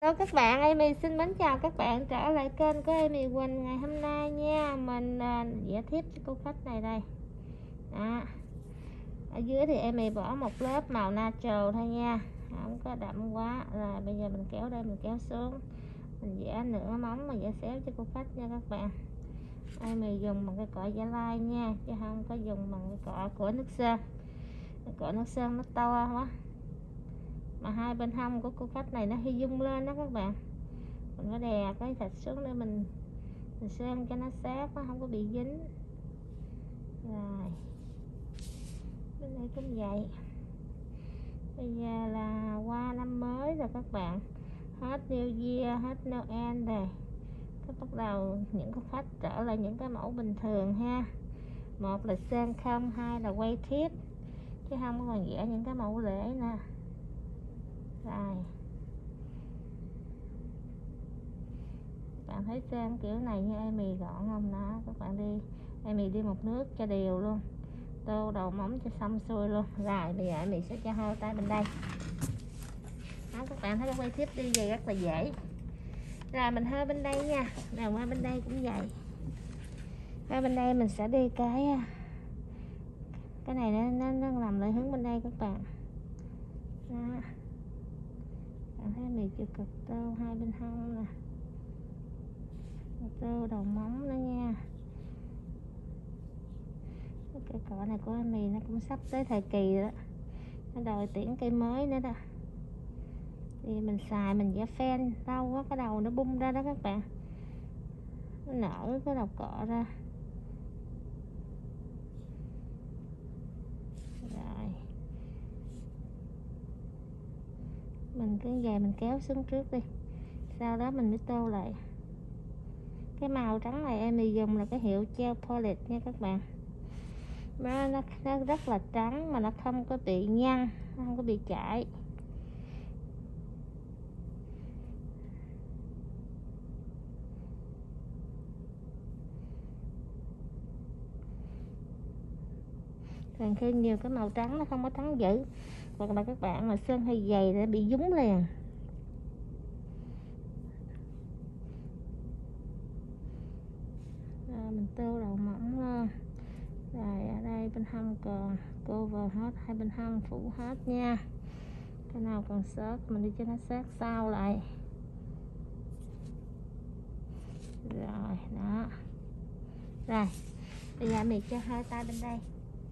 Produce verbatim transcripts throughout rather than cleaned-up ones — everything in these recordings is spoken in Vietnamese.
Hello các bạn, Amy xin mến chào các bạn trở lại kênh của Amy Quỳnh ngày hôm nay nha. Mình uh, vẽ tiếp cho cô khách này đây. Đó. Ở dưới thì Amy bỏ một lớp màu natural thôi nha, không có đậm quá. Rồi bây giờ mình kéo đây, mình kéo xuống, mình vẽ nửa móng mà vẽ xéo cho cô khách nha các bạn. Amy dùng bằng cái cọ giả lai nha, chứ không có dùng bằng cái cọ của nước sơn. Cái cọ nước sơn nó to quá, mà hai bên hông của cô khách này nó hơi dung lên đó các bạn. Mình có đè cái thịt xuống để mình mình sơn cho nó sát, nó không có bị dính. Rồi bên đây cũng vậy. Bây giờ là qua năm mới rồi các bạn, hết New Year, hết Noel rồi, cái bắt đầu những cái khách trở lại những cái mẫu bình thường ha. Một là sơn không, hai là quay thiếp, chứ không còn vẽ những cái mẫu lễ nè. Rồi bạn thấy sơn kiểu này như Amy gọn không đó các bạn. Đi Amy đi một nước cho đều luôn, tô đầu móng cho xong xuôi luôn. Rồi bây giờ Amy sẽ cho hai tay bên đây đó, các bạn thấy cái quay tiếp đi về rất là dễ. Rồi mình hơi bên đây nha, rồi qua bên đây cũng vậy. Qua bên đây mình sẽ đi cái cái này nó nó, nó làm lại hướng bên đây các bạn đó. Bạn thấy Amy chưa cực tô hai bên hông nè, tô đầu móng nữa nha. Cái cọ này của Amy nó cũng sắp tới thời kỳ rồi đó, nó đòi tiễn cây mới nữa đó. Thì mình xài mình vẽ phen lâu quá cái đầu nó bung ra đó các bạn, nó nở cái đầu cọ ra. Rồi mình cứ về mình kéo xuống trước đi, sau đó mình mới tô lại. Cái màu trắng này Amy dùng là cái hiệu gel polish nha các bạn. Nó, nó, nó rất là trắng mà nó không có bị nhăn, không có bị chảy. Còn khi nhiều cái màu trắng nó không có trắng dữ, hoặc là các bạn mà sơn hơi dày để bị dúng liền. Rồi mình tô đầu mỏng lên. Rồi ở đây bên hông còn cover hết, hai bên hông phủ hết nha. Cái nào còn sót mình đi cho nó sát sao lại. Rồi đó. Rồi bây giờ mình cho hai tay bên đây.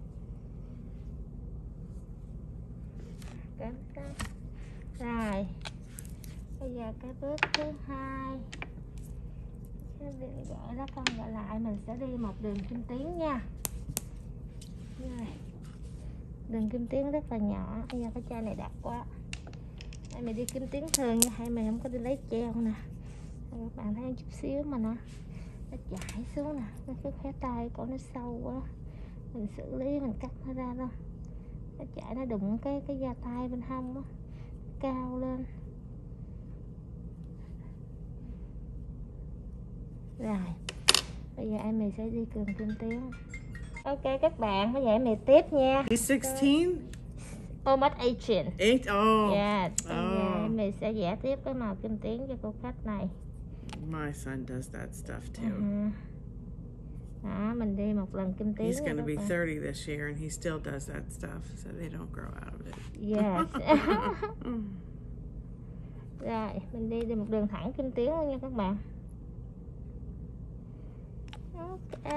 Cắm cắm. Rồi bây giờ cái bước thứ hai, cái đường gọi đó con gọi lại, mình sẽ đi một đường kim tuyến nha. Rồi. Đường kim tuyến rất là nhỏ. Bây giờ cái chai này đặc quá, đây mình đi kim tuyến thường nha, hay mình không có đi lấy treo nè. Các bạn thấy chút xíu mà nó nó chảy xuống nè, cái cái khóe tay của nó sâu quá, mình xử lý mình cắt nó ra đâu, nó chảy nó đụng cái cái da tay bên hông á, cao lên. Rồi bây giờ em mình sẽ đi cường kim tuyến. Ok các bạn, bây giờ em mình tiếp nha. He's sixteen? Almost eighteen. Eight? Oh. Yeah, bây giờ Oh. em mình sẽ vẽ tiếp cái màu kim tuyến cho cô khách này. My son does that stuff too. Uh-huh. Đó, mình đi một lần kim tuyến. He's gonna be thirty this year and he still does that stuff, so they don't grow out of it. Yes. Rồi, mình đi đi một đường thẳng kim tuyến luôn nha các bạn. Ok.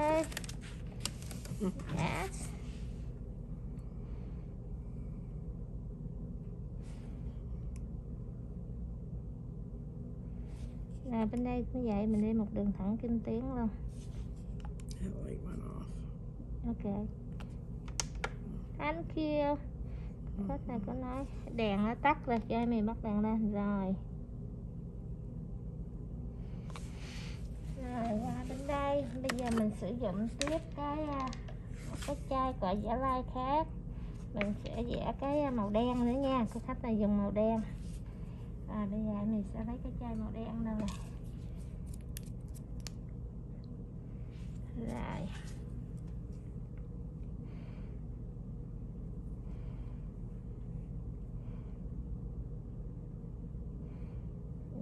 Yes. Rồi bên đây cũng vậy, mình đi một đường thẳng kim tuyến luôn. That light went off. Ok. Thank you. Khách này có nói đèn nó tắt rồi, cho mình bắt đèn lên rồi. Rồi qua bên đây, bây giờ mình sử dụng tiếp cái một cái chai cọ giả lai khác. Mình sẽ vẽ cái màu đen nữa nha. Cái khách này dùng màu đen. Rồi bây giờ mình sẽ lấy cái chai màu đen đâu này. Rồi.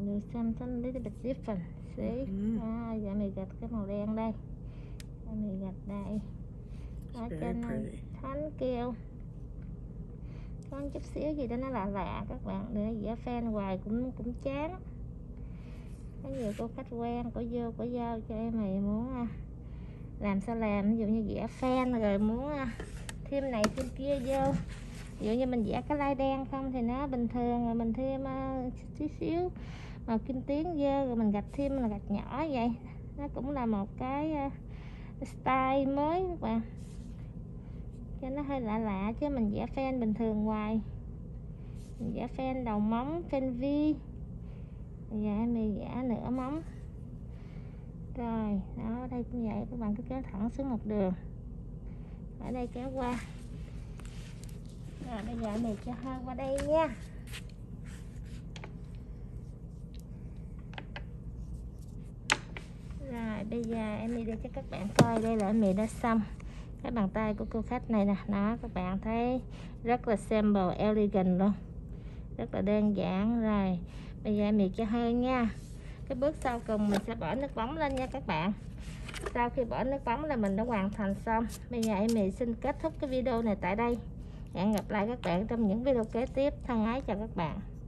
do something little bit different. See? Mhm. Đó, giờ mình gạch cái màu đen đây. Giờ mình gạch đây. Đó, It's cho very nó pretty. thánh kêu. Có một chút xíu gì đó nó lạ lạ các bạn. Để vẽ fan hoài cũng cũng chán. Có nhiều cô khách quen, cô vô, cô giao cho em mày muốn à, làm sao làm, ví dụ như vẽ fan rồi muốn à, thêm này thêm kia vô. Ví dụ như mình vẽ cái line đen không thì nó bình thường, rồi mình thêm uh, xíu xíu màu kim tuyến vô, rồi mình gạch thêm là gạch nhỏ vậy. Nó cũng là một cái uh, style mới các bạn, cho nó hơi lạ lạ, chứ mình vẽ fan bình thường hoài. Mình vẽ fan đầu móng, fan V. Bây giờ em mình vẽ nửa móng. Rồi, đó, đây cũng vậy, các bạn cứ kéo thẳng xuống một đường. Ở đây kéo qua. Rồi, bây giờ mình cho hơi qua đây nha. Rồi, bây giờ em đi để cho các bạn coi, đây là em đã xong. Cái bàn tay của cô khách này nè, đó, các bạn thấy rất là simple, elegant luôn. Rất là đơn giản. Rồi, bây giờ em cho hơi nha. Cái bước sau cùng mình sẽ bỏ nước bóng lên nha các bạn. Sau khi bỏ nước bóng là mình đã hoàn thành xong. Bây giờ em xin kết thúc cái video này tại đây. Hẹn gặp lại các bạn trong những video kế tiếp. Thân ái chào các bạn.